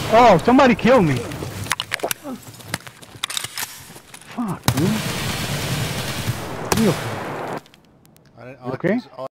Oh, somebody killed me. Fuck, dude. You I didn't, okay?